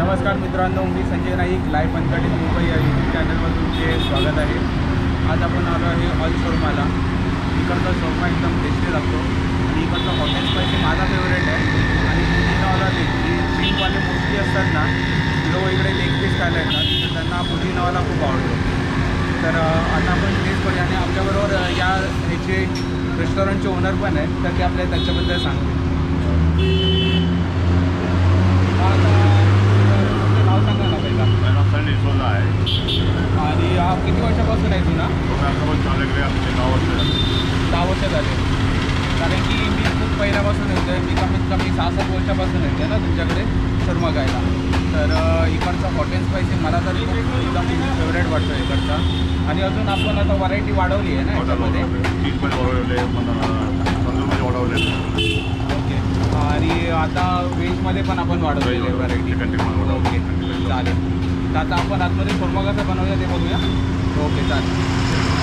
नमस्कार मित्रांनो, मी संजय नाईक लाईव्ह पंचकटी मुंबई या यूट्यूब चॅनलवर तुमचे स्वागत आहे। आज आपण आलो आहे ऑल शोरमाला। इकडचा शोरमा एकदम टेस्टी लागतो आणि इकडचा हॉटेल स्पायसी माझा फेवरेट आहे। आणि पुदिनावाला लेग जी चिकनवाले मोस्टली असतात ना, लोक इकडे लेग पीस खायला येतात, तर त्यांना पुदिनावाला खूप आवडतो। तर आता आपण टेस्ट करूया आणि आपल्याबरोबर या ह्याचे रेस्टॉरंटचे ओनर पण आहेत, तर ते आपल्याला त्याच्याबद्दल सांगतील। आणि हा किती वर्षापासून आहे तुला? 10 वर्ष झाले। कारण की मी खूप पहिल्यापासून येतो आहे, मी कमीत कमी 6-7 वर्षापासून येते ना तुमच्याकडे शोरमा खायला। तर इकडचा हॉटेल स्पायसी मला तर खूप एकदम फेवरेट वाटतं इकडचा। आणि अजून आपण आता व्हरायटी वाढवली आहे ना याच्यामध्ये, ओके। आणि आता व्हेजमध्ये पण आपण वाढवलेली आहे व्हरायटी, ओके चालेल। तर आता आपण आतमध्ये शोरमा कसं बनवूया ते बघूया, ओके चालेल।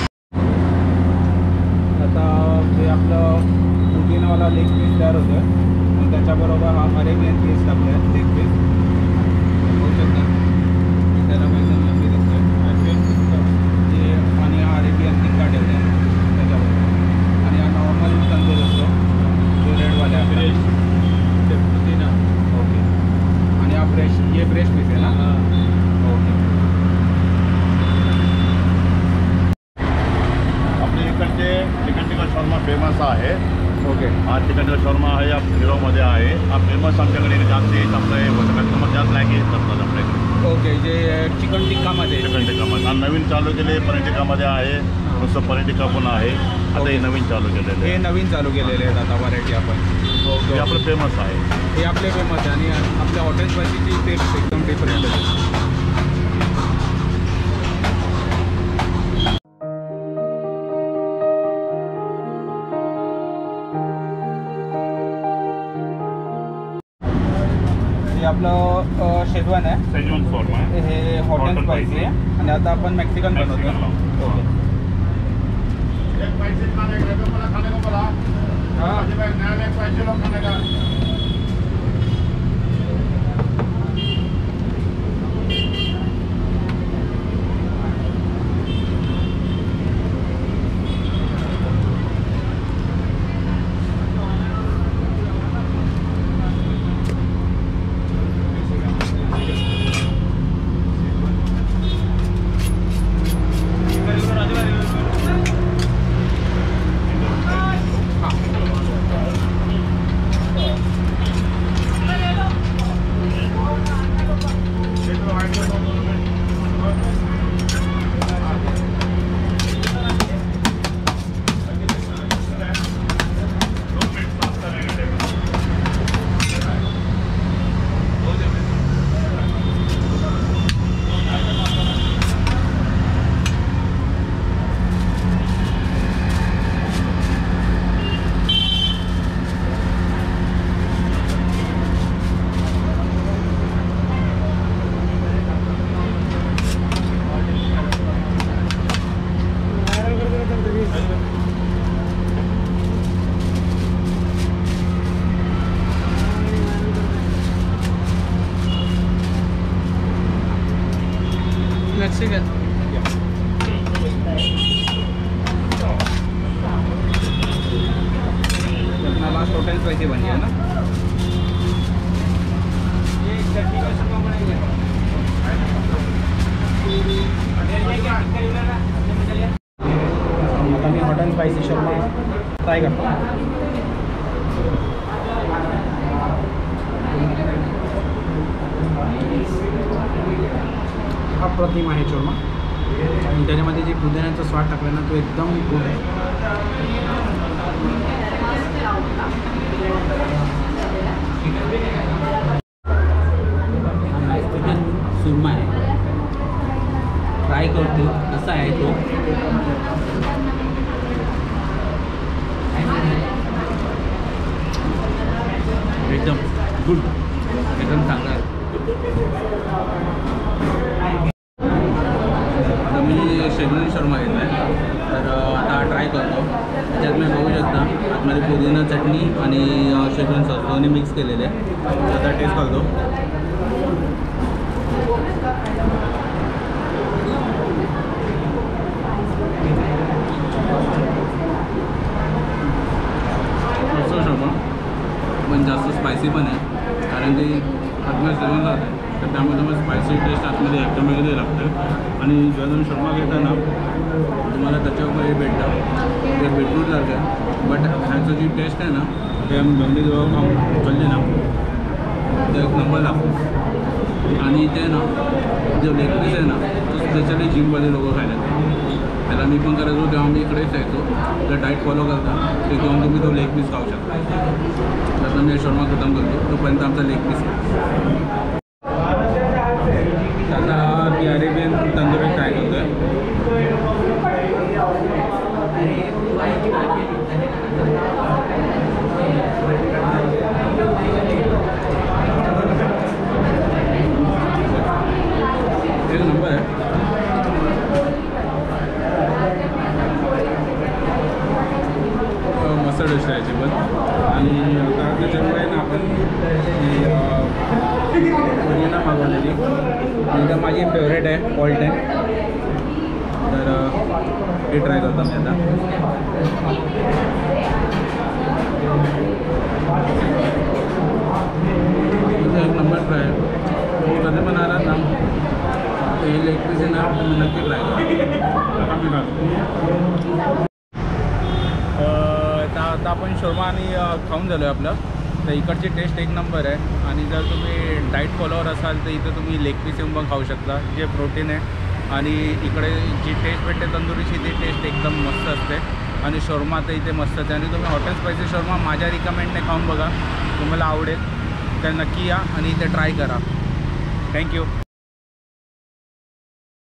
आता जे आपलं पुदिनावाला लेग पीस तयार होतं आहे, मग त्याच्याबरोबर हा अरेबियन पीस आपल्या लेग पीस होऊ शकतं, त्याला पैसे लंबी दिसतो ते। आणि हा अरेबियन टिक्का ठेवला आहे त्याच्याबरोबर। आणि हा नॉर्मल तंदूर असतो जो रेडवाले फ्रेश पुदिना, ओके। आणि हा फ्रेश, ये फ्रेश पीस आहे ना, ओके। आपल्या इकडचे चिकन टिक्का शॉर्मा फेमस आहे, ओके। हा चिकन टिक्का शॉर्मा आहे हिरोमध्ये आहे, हा फेमस आमच्याकडे जास्त आपलं कस्टमर जास्त लाईक करतात आपल्याकडे, ओके। जे चिकन टिक्कामध्ये, चिकन टिक्कामध्ये हा नवीन चालू केले, पनीर टिक्कामध्ये आहे, नुसतं पनीर टिक्का पण आहे, आता हे नवीन चालू केलेलं हे नवीन चालू केलेले आहेत आता व्हरायटी आपण, ओके। हे आपलं फेमस आहे, हे आपले फेमस आहे। आणि आपल्या हॉटेल स्पायसीची टेस्ट एकदम डिफरंट आहे। हे आपलं शेजवान आहे, शेजवान शॉर्मा आहे, हे हॉटेल स्पायसी आहे। आणि आता आपण मेक्सिकन बनवतो, ओके। मेक्सिकन अपना लास्ट होटल स्पाइसी बन गया ना। ये चटनी का शोरमा बनाएंगे, आता मी हॉटेल स्पाइसी शोरमा ट्राय करतो। अप्रतिम आहे शोरमा, आणि त्याच्यामध्ये जे पुदिन्याचा स्वाद टाकला ना तो एकदम गुड आहे। सुरमा आहे, ट्राय करतो कसा आहे तो। एकदम गुड, एकदम चांगला आहे। मी शेजवान शोरमा घेतला आहे, तर आता ट्राय करतो। त्याच्यात मी बघू शकता आतमध्ये पुदिना चटणी आणि शेजवान सॉस दोन्ही मिक्स केलेले आहे। आता टेस्ट करतो। मस्त शोभा, पण जास्त स्पायसी पण आहे कारण ती आतमध्ये शिजून जाते, तर त्यामुळे तुम्हाला स्पायसी टेस्ट आतमध्ये एकदम वेगळी लागते. आणि जेव्हा तुम्ही शोरमा घेता ना तुम्हाला त्याच्यावर हे भेटतं ते बीटरूटसारखं आहे, बट ह्याचं जी टेस्ट आहे ना ते आम्ही जेव्हा खाऊन खाल्ली ना ते एक नंबर लागतो. आणि इथे ना जो लेग पीस आहे ना तो स्पेशली जिमवाले लोक खायला येतात. त्याला मी पण करायचो तेव्हा मी इकडेच यायचो, तर डाईट फॉलो करता ते घेऊन तुम्ही तो लेग पीस खाऊ शकता. त्याचा मी शोरमा खतम करतो तोपर्यंत आमचा लेग पीस आहे. आता ती अरेबियन तंदुरी ट्राय करतो आहे. एक नंबर आहे. मस्त डिश आहे पण. आणि आता त्याच्यामुळे ना आपण पुदिना मागवलेली, एकदम माझी फेवरेट आहे ऑल टाईम, तर हे ट्राय करतो मी आता. एक नंबर ट्राय. कधी पण आला ना हे लेग पीस आहे ना तुम्ही नक्की ट्राय करा. आता आपण शोरमा आणि खाऊन झालो आहे आपलं, तर इकडची टेस्ट एक नंबर आहे. आणि जर तुम्ही डाईट फॉलोवर असाल तर इथं तुम्ही लेग पीस येऊन पण खाऊ शकता, जे प्रोटीन आहे. आणि इकडे जी टेस्ट भेटते तंदुरीची ती टेस्ट एकदम मस्त असते. आणि शोरमा तर इथे मस्तच आहे. आणि तुम्ही हॉटेल स्पायसी शोरमा माझ्या रिकमेंडने खाऊन बघा, तुम्हाला आवडेल. तर नक्की या आणि इथे ट्राय करा. थँक्यू.